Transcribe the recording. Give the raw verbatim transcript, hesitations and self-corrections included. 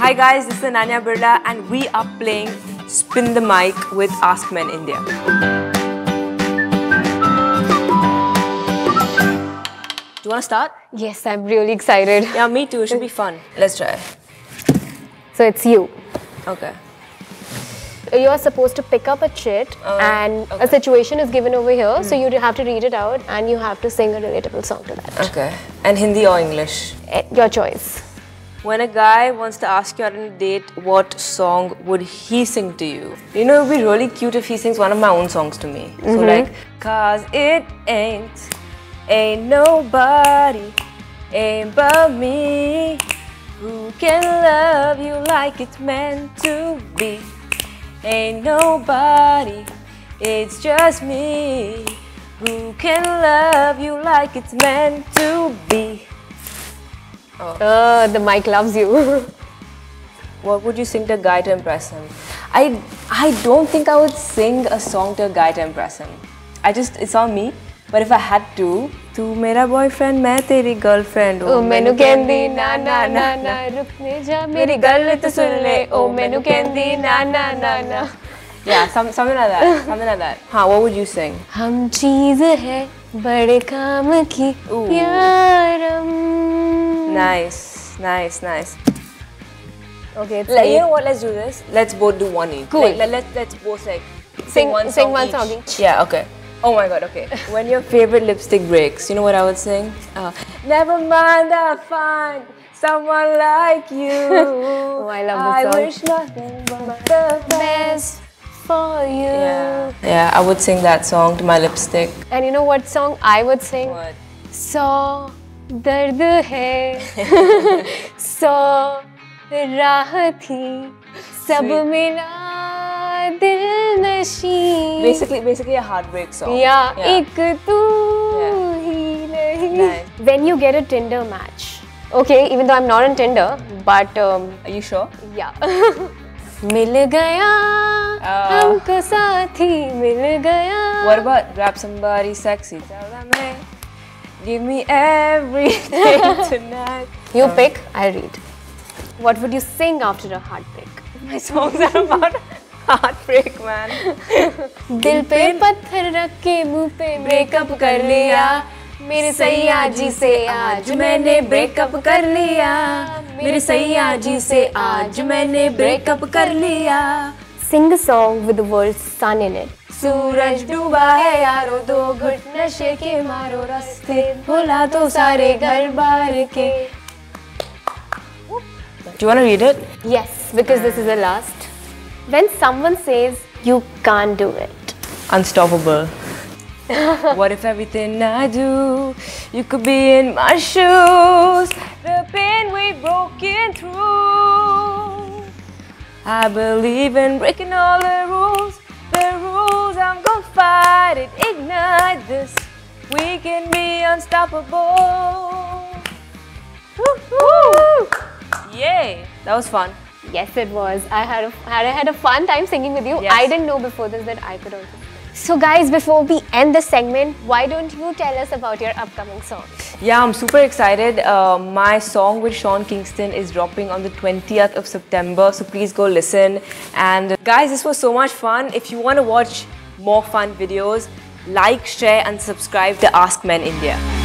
Hi guys, this is Ananya Birla and we are playing Spin the Mic with AskMen India. Do you want to start? Yes, I'm really excited. Yeah, me too. It should be fun. Let's try. So it's you. Okay. You're supposed to pick up a chit uh, and okay. a situation is given over here. Mm. So you have to read it out and you have to sing a relatable song to that. Okay. And Hindi or English? Your choice. When a guy wants to ask you out on a date, what song would he sing to you? You know, it would be really cute if he sings one of my own songs to me. Mm-hmm. So like, cause it ain't, ain't nobody, ain't but me, who can love you like it's meant to be. Ain't nobody, it's just me, who can love you like it's meant to be. Oh. Uh, the mic loves you. What would you sing to a guy to impress him? I I don't think I would sing a song to a guy to impress him. I just, it's on me. But if I had to, tu mera boyfriend, main teri girlfriend. Oh, menu kendi na na na na, rukne ja meri gal to sun le. Oh, menu kendi na na na na. Yeah, some, something like that. Something like that. Huh, what would you sing? Hum cheez hai bade kaam ki yaram. Nice, nice, nice. Okay, it's like, you know what? Let's do this. Let's both do one each. Cool. Like, let, let's let's both like sing, sing one song sing one each. song each. Yeah. Okay. Oh my God. Okay. When your favorite lipstick breaks, you know what I would sing? Uh, Never mind, I'll find someone like you. Oh, I love this song. I wish nothing but the best for you. Yeah. Yeah, I would sing that song to my lipstick. And you know what song I would sing? What? So dard hai, so raah thi, sab mila dil nashi. Basically, basically a heartbreak song. Yeah, yeah. ek tu hi nahi. Nice. When you get a Tinder match, okay, even though I'm not on Tinder, but um, are you sure? Yeah. Mil gaya, humko saathi mil gaya. What about grab somebody sexy? Tell them, hey, give me everything tonight. You um, pick, I'll read. What would you sing after a heartbreak? My songs are about heartbreak, man. Dil pe patthar rakh ke muh pe breakup kar liya. मेरे सैया जी से आज मैंने breakup कर लिया. मेरे सैया जी से आज मैंने ब्रेकअप कर लिया. Sing a song with the word sun in it. सूरज डूबा है यारो, दो घुट नशे के मारो, रास्ते भुला दो सारे घर बार के. Do you want to read it? Yes, because this is the last. When someone says you can't do it. Unstoppable. What if everything I do, you could be in my shoes? The pain we've broken through. I believe in breaking all the rules. The rules, I'm gonna fight it. Ignite this. We can be unstoppable. Woo-hoo. Yay! That was fun. Yes, it was. I had a, I had a fun time singing with you. Yes. I didn't know before this that I could also. So guys, before we end the segment, why don't you tell us about your upcoming song? Yeah, I'm super excited. Uh, my song with Sean Kingston is dropping on the twentieth of September. So please go listen. And guys, this was so much fun. If you want to watch more fun videos, like, share and subscribe to AskMen India.